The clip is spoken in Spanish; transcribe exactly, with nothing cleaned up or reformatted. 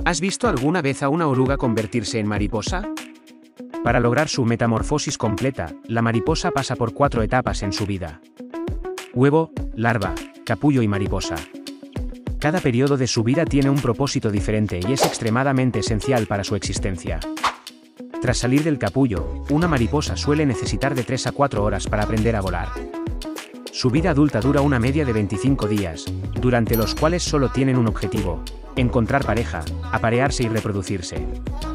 ¿Has visto alguna vez a una oruga convertirse en mariposa? Para lograr su metamorfosis completa, la mariposa pasa por cuatro etapas en su vida: huevo, larva, capullo y mariposa. Cada periodo de su vida tiene un propósito diferente y es extremadamente esencial para su existencia. Tras salir del capullo, una mariposa suele necesitar de tres a cuatro horas para aprender a volar. Su vida adulta dura una media de veinticinco días, durante los cuales solo tienen un objetivo: encontrar pareja, aparearse y reproducirse.